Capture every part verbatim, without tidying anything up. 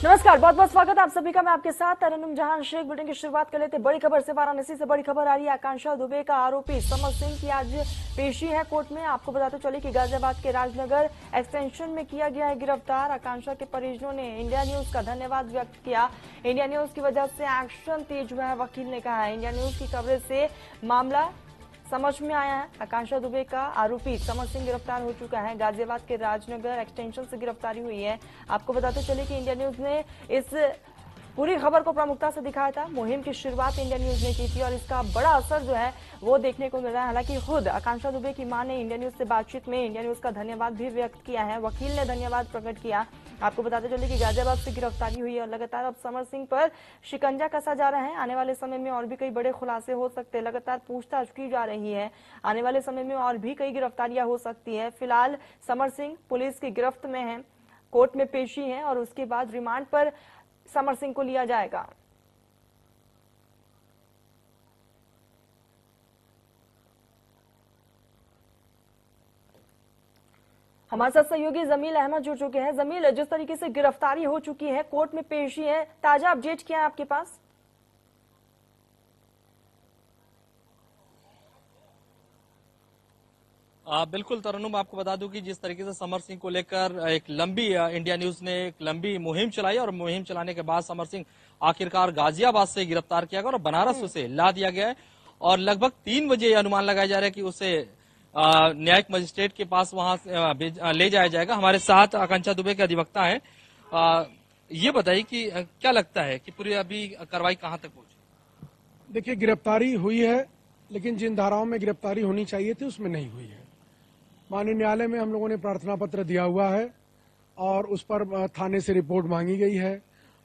नमस्कार, बहुत बहुत स्वागत है आप सभी का। मैं आपके साथ तरन्नुम जहां शेख। बुलेटिन की शुरुआत कर लेते बड़ी खबर से। वाराणसी से बड़ी खबर आ रही है। आकांक्षा दुबे का आरोपी समर सिंह की आज पेशी है कोर्ट में। आपको बताते चले कि गाजियाबाद के राजनगर एक्सटेंशन में किया गया है गिरफ्तार। आकांक्षा के परिजनों ने इंडिया न्यूज का धन्यवाद व्यक्त किया। इंडिया न्यूज की वजह से एक्शन तेज हुआ है, वकील ने कहा है। इंडिया न्यूज की कवरेज से मामला समझ में आया है। आकांक्षा दुबे का आरोपी समर सिंह गिरफ्तार हो चुका है। गाजियाबाद के राजनगर एक्सटेंशन से गिरफ्तारी हुई है। आपको बताते चले कि इंडिया न्यूज ने इस पूरी खबर को प्रमुखता से दिखाया था। मुहिम की शुरुआत इंडिया न्यूज ने की थी और इसका बड़ा असर जो है वो देखने को मिल रहा है। हालांकि खुद आकांक्षा दुबे की मां ने इंडिया न्यूज से बातचीत में इंडिया न्यूज का धन्यवाद भी व्यक्त किया है। वकील ने धन्यवाद प्रकट किया। आपको बताते चले कि गाजियाबाद से गिरफ्तारी हुई है और लगातार अब समर सिंह पर शिकंजा कसा जा रहा है। आने वाले समय में और भी कई बड़े खुलासे हो सकते हैं। लगातार पूछताछ की जा रही है। आने वाले समय में और भी कई गिरफ्तारियां हो सकती है। फिलहाल समर सिंह पुलिस की गिरफ्त में है, कोर्ट में पेशी है और उसके बाद रिमांड पर समर सिंह को लिया जाएगा। हमारे साथ सहयोगी जमील अहमद जुड़ चुके हैं। जमील, जिस तरीके से गिरफ्तारी हो चुकी है, कोर्ट में पेशी है, ताजा अपडेट क्या है आपके पास? आ, बिल्कुल तरन्नुम, आपको बता दूं कि जिस तरीके से समर सिंह को लेकर एक लंबी आ, इंडिया न्यूज ने एक लंबी मुहिम चलाई और मुहिम चलाने के बाद समर सिंह आखिरकार गाजियाबाद से गिरफ्तार किया गया और बनारस उसे ला दिया गया है। और लगभग तीन बजे ये अनुमान लगाया जा रहा है कि उसे आ, न्यायिक मजिस्ट्रेट के पास वहां से, आ, भेज- आ, ले जाया जाएगा। हमारे साथ आकांक्षा दुबे के अधिवक्ता है। ये बताइए कि आ, क्या लगता है कि पूरी अभी कार्रवाई कहां तक पहुंची? देखिए, गिरफ्तारी हुई है, लेकिन जिन धाराओं में गिरफ्तारी होनी चाहिए थी उसमें नहीं हुई है। माननीय न्यायालय में हम लोगों ने प्रार्थना पत्र दिया हुआ है और उस पर थाने से रिपोर्ट मांगी गई है।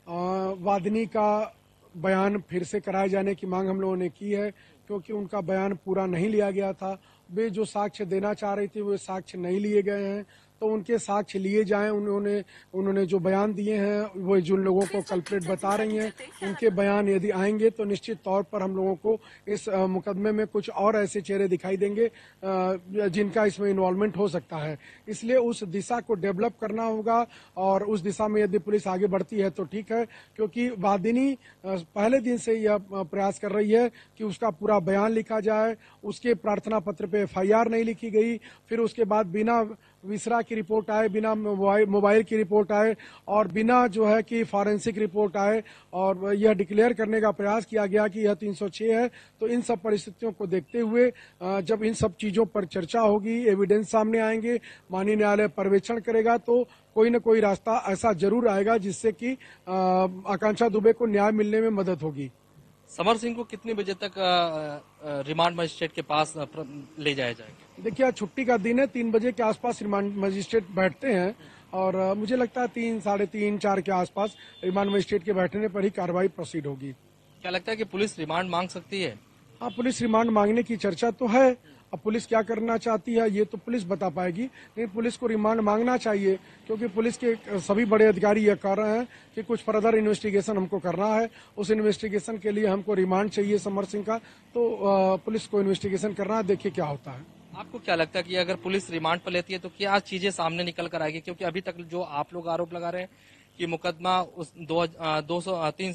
वादिनी का बयान फिर से कराए जाने की मांग हम लोगों ने की है, क्योंकि उनका बयान पूरा नहीं लिया गया था। वे जो साक्ष्य देना चाह रही थी वो साक्ष्य नहीं लिए गए हैं, तो उनके साक्ष्य लिए जाएं। उन्होंने उन्होंने जो बयान दिए हैं, वो जिन लोगों को कल्प्रेट बता रही हैं, उनके बयान यदि आएंगे तो निश्चित तौर पर हम लोगों को इस मुकदमे में कुछ और ऐसे चेहरे दिखाई देंगे जिनका इसमें इन्वॉल्वमेंट हो सकता है। इसलिए उस दिशा को डेवलप करना होगा और उस दिशा में यदि पुलिस आगे बढ़ती है तो ठीक है, क्योंकि वादिनी पहले दिन से यह प्रयास कर रही है कि उसका पूरा बयान लिखा जाए। उसके प्रार्थना पत्र पे एफ आई आर नहीं लिखी गई, फिर उसके बाद बिना विसरा की रिपोर्ट आए, बिना मोबाइल की रिपोर्ट आए और बिना जो है कि फॉरेंसिक रिपोर्ट आए और यह डिक्लेयर करने का प्रयास किया गया कि यह तीन सौ छह है। तो इन सब परिस्थितियों को देखते हुए जब इन सब चीजों पर चर्चा होगी, एविडेंस सामने आएंगे, माननीय न्यायालय पर्यवेक्षण करेगा, तो कोई न कोई रास्ता ऐसा जरूर आएगा जिससे कि आकांक्षा दुबे को न्याय मिलने में मदद होगी। समर सिंह को कितने बजे तक रिमांड मजिस्ट्रेट के पास ले जाया जाएगा? देखिए, आज छुट्टी का दिन है, तीन बजे के आसपास रिमांड मजिस्ट्रेट बैठते हैं और मुझे लगता है तीन साढ़े तीन चार के आसपास रिमांड मजिस्ट्रेट के बैठने पर ही कार्रवाई प्रोसीड होगी। क्या लगता है कि पुलिस रिमांड मांग सकती है? हाँ, पुलिस रिमांड मांगने की चर्चा तो है। अब पुलिस क्या करना चाहती है ये तो पुलिस बता पाएगी, लेकिन पुलिस को रिमांड मांगना चाहिए, क्योंकि पुलिस के सभी बड़े अधिकारी यह कह रहे हैं कि कुछ फर्दर इन्वेस्टिगेशन हमको करना है। उस इन्वेस्टिगेशन के लिए हमको रिमांड चाहिए समर सिंह का, तो पुलिस को इन्वेस्टिगेशन करना है, देखिए क्या होता है। आपको क्या लगता है कि अगर पुलिस रिमांड पर लेती है तो क्या चीजें सामने निकल कर आएगी? क्योंकि अभी तक जो आप लोग आरोप लगा रहे हैं कि मुकदमा उस दो, दो सौ तीन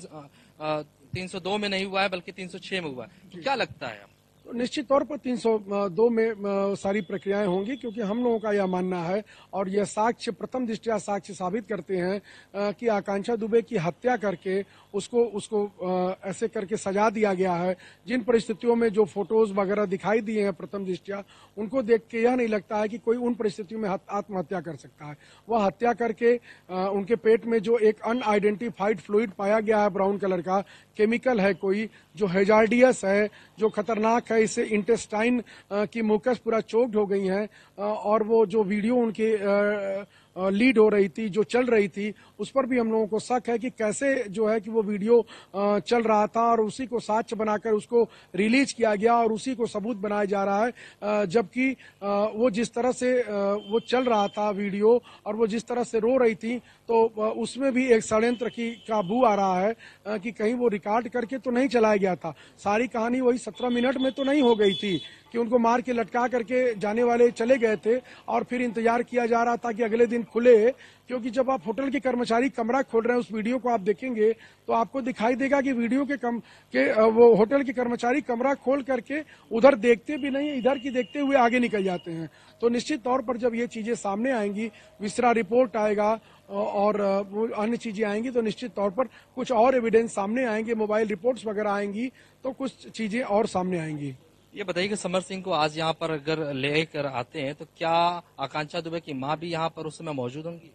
तीन सौ दो में नहीं हुआ है बल्कि तीन सौ छह में हुआ है, तो क्या लगता है? तो निश्चित तौर पर तीन सौ दो में सारी प्रक्रियाएं होंगी, क्योंकि हम लोगों का यह मानना है और यह साक्ष्य प्रथम दृष्टया साक्ष्य साबित करते हैं कि आकांक्षा दुबे की हत्या करके उसको उसको ऐसे करके सजा दिया गया है। जिन परिस्थितियों में जो फोटोज वगैरह दिखाई दिए हैं प्रथम दृष्टया, उनको देख के यह नहीं लगता है कि कोई उन परिस्थितियों में आत्महत्या कर सकता है। वह हत्या करके उनके पेट में जो एक अनआइडेंटिफाइड फ्लूइड पाया गया है, ब्राउन कलर का केमिकल है कोई, जो हेजार्डियस है, जो खतरनाक है, इससे इंटेस्टाइन की मुकस पूरा चोक्ड हो गई है और वो जो वीडियो उनके लीड हो रही थी, जो चल रही थी, उस पर भी हम लोगों को शक है कि कैसे जो है कि वो वीडियो चल रहा था और उसी को साक्ष्य बनाकर उसको रिलीज किया गया और उसी को सबूत बनाया जा रहा है। जबकि वो जिस तरह से वो चल रहा था वीडियो और वो जिस तरह से रो रही थी, तो उसमें भी एक षड्यंत्र की का बू आ रहा है कि कहीं वो रिकॉर्ड करके तो नहीं चलाया गया था। सारी कहानी वही सत्रह मिनट में तो नहीं हो गई थी कि उनको मार के लटका करके जाने वाले चले गए थे और फिर इंतजार किया जा रहा था कि अगले दिन खुले, क्योंकि जब आप होटल के कर्मचारी कमरा खोल रहे हैं, उस वीडियो को आप देखेंगे तो आपको दिखाई देगा कि वीडियो के कम के वो होटल के कर्मचारी कमरा खोल करके उधर देखते भी नहीं, इधर की देखते हुए आगे निकल जाते हैं। तो निश्चित तौर पर जब ये चीजें सामने आएंगी, विस्तारा रिपोर्ट आएगा और अन्य चीजें आएंगी, तो निश्चित तौर पर कुछ और एविडेंस सामने आएंगे, मोबाइल रिपोर्ट्स वगैरह आएंगी, तो कुछ चीजें और सामने आएंगी। ये बताइए कि समर सिंह को आज यहाँ पर अगर लेकर आते हैं तो क्या आकांक्षा दुबे की मां भी यहाँ पर उस समय मौजूद होंगी?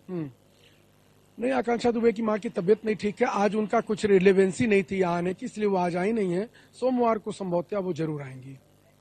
नहीं, आकांक्षा दुबे की मां की तबीयत नहीं ठीक है, आज उनका कुछ रिलेवेंसी नहीं थी यहाँ आने की, इसलिए वो आज आई नहीं है। सोमवार को संभवतः वो जरूर आएंगी।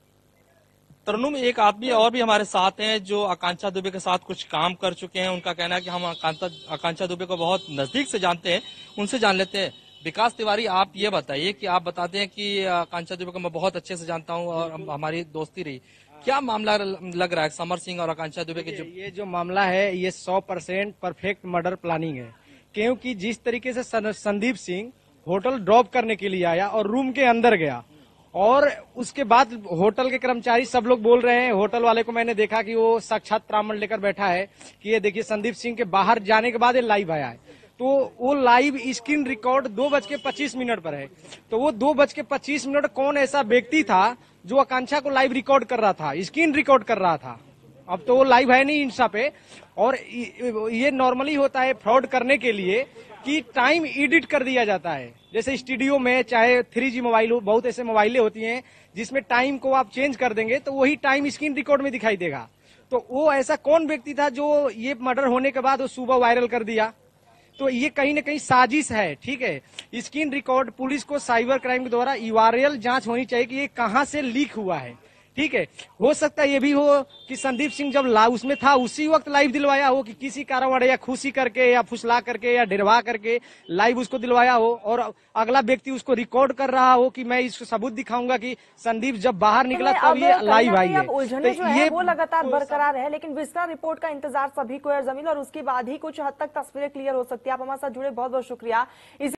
तरन्नुम, एक आदमी और भी हमारे साथ हैं जो आकांक्षा दुबे के साथ कुछ काम कर चुके हैं। उनका कहना है कि हम आकांक्षा आकांक्षा दुबे को बहुत नजदीक से जानते हैं, उनसे जान लेते हैं। विकास तिवारी, आप ये बताइए कि आप बताते हैं कि आकांक्षा दुबे को मैं बहुत अच्छे से जानता हूं और हमारी दोस्ती रही, क्या मामला लग रहा है समर सिंह और आकांक्षा दुबे के? जो ये जो मामला है ये सौ परसेंट परफेक्ट मर्डर प्लानिंग है, क्योंकि जिस तरीके से संदीप सिंह होटल ड्रॉप करने के लिए आया और रूम के अंदर गया और उसके बाद होटल के कर्मचारी सब लोग बोल रहे हैं, होटल वाले को मैंने देखा कि वो साक्षात प्रमाण लेकर बैठा है कि ये देखिए संदीप सिंह के बाहर जाने के बाद ये लाइव आया है, तो वो लाइव स्क्रीन रिकॉर्ड दो बज के पच्चीस मिनट पर है। तो वो दो बज के पच्चीस मिनट कौन ऐसा व्यक्ति था जो आकांक्षा को लाइव रिकॉर्ड कर रहा था, स्क्रीन रिकॉर्ड कर रहा था? अब तो वो लाइव है नहीं इंस्टा पे। और ये नॉर्मली होता है फ्रॉड करने के लिए कि टाइम एडिट कर दिया जाता है, जैसे स्टूडियो में चाहे थ्री जी मोबाइल हो, बहुत ऐसे मोबाइलें होती हैं जिसमें टाइम को आप चेंज कर देंगे तो वही टाइम स्क्रीन रिकॉर्ड में दिखाई देगा। तो वो ऐसा कौन व्यक्ति था जो ये मर्डर होने के बाद वो सुबह वायरल कर दिया? तो ये कहीं ना कहीं साजिश है, ठीक है। स्क्रीन रिकॉर्ड पुलिस को साइबर क्राइम के द्वारा यूआरएल जांच होनी चाहिए कि ये कहां से लीक हुआ है, ठीक है। हो सकता है ये भी हो कि संदीप सिंह जब ला उसमें था उसी वक्त लाइव दिलवाया हो, कि किसी कारण या खुशी करके या फुसला करके या डरवा करके लाइव उसको दिलवाया हो और अगला व्यक्ति उसको रिकॉर्ड कर रहा हो कि मैं इसको सबूत दिखाऊंगा कि संदीप जब बाहर निकला तब ये लाइव आई है। उलझने जो है वो लगातार बरकरार है, लेकिन विस्तारा रिपोर्ट का इंतजार सभी को है जमीन, और उसके बाद ही कुछ हद तक तस्वीरें क्लियर हो सकती है। आप हमारे साथ जुड़े बहुत बहुत शुक्रिया।